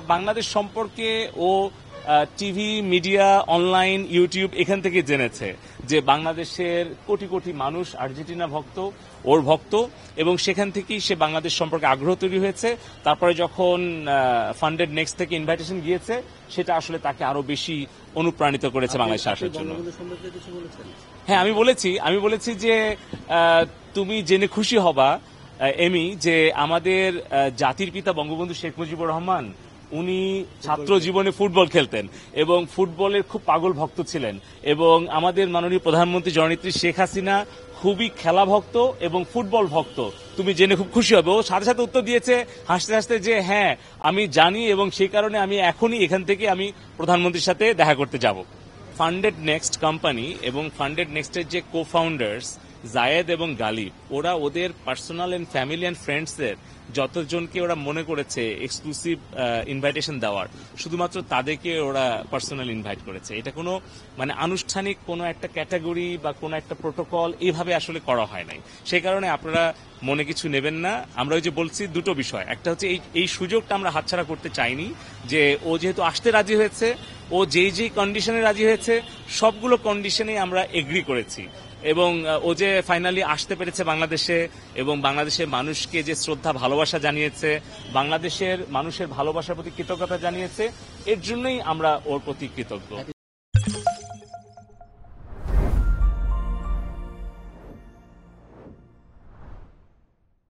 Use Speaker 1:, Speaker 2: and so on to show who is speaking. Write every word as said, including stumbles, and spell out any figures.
Speaker 1: বাংলাদেশ সম্পর্কে ও TV media online YouTube এখান থেকে জেনেছে যে বাংলাদেশের কোটি কোটি মানুষ আর্জেন্টিনা ভক্ত, ওর ভক্ত, এবং সেখান থেকেই সে বাংলাদেশ সম্পর্কে আগ্রহ তৈরি হয়েছে। তারপরে যখন ফান্ডেড নেক্সট থেকে ইনভাইটেশন গিয়েছে, সেটা আসলে তাকে আরো বেশি অনুপ্রাণিত করেছে বাংলাদেশে আসার জন্য। হ্যাঁ, আমি বলেছি আমি বলেছি যে তুমি জেনে খুশি হবা এমি যে আমাদের জাতির পিতা বঙ্গবন্ধু শেখ মুজিবুর রহমান উনি ছাত্র জীবনে ফুটবল খেলতেন এবং ফুটবলের খুব পাগল ভক্ত ছিলেন, এবং আমাদের মাননীয় প্রধানমন্ত্রী জননেত্রী শেখ হাসিনা খুবই খেলা ভক্ত এবং ফুটবল ভক্ত। তুমি জেনে খুব খুশি হবে। ও সাথে সাথে উত্তর দিয়েছে হাসতে হাসতে যে হ্যাঁ আমি জানি, এবং সেই কারণে আমি এখনই এখান থেকে আমি প্রধানমন্ত্রীর সাথে দেখা করতে যাব। ফান্ডেড নেক্সট কোম্পানি এবং ফান্ডেড নেক্সটের যে কো ফাউন্ডার্স জায়েদ এবং গালিব, ওরা ওদের পার্সোনাল এন্ড ফ্যামিলি এন্ড ফ্রেন্ডসদের যতজনকে ওরা মনে করেছে এক্সক্লুসিভ ইনভাইটেশন দেওয়ার, শুধুমাত্র তাদেরকে ওরা পার্সোনাল ইনভাইট করেছে। এটা কোনো মানে আনুষ্ঠানিক কোনো একটা ক্যাটাগরি বা কোনো একটা প্রোটোকল এভাবে আসলে করা হয় নাই। সেই কারণে আপনারা মনে কিছু নেবেন না। আমরা ওই যে বলছি দুটো বিষয়, একটা হচ্ছে এই এই সুযোগটা আমরা হাতছাড়া করতে চাইনি, যে ও যেহেতু আসতে রাজি হয়েছে, ও যেই যেই কন্ডিশনে রাজি হয়েছে সবগুলো কন্ডিশনেই আমরা এগ্রি করেছি, এবং ও যে ফাইনালি আসতে পেরেছে বাংলাদেশে এবং বাংলাদেশের মানুষকে যে শ্রদ্ধা ভালোবাসা জানিয়েছে, বাংলাদেশের মানুষের ভালোবাসার প্রতি কৃতজ্ঞতা জানিয়েছে, এর জন্যই আমরা ওর প্রতি কৃতজ্ঞ।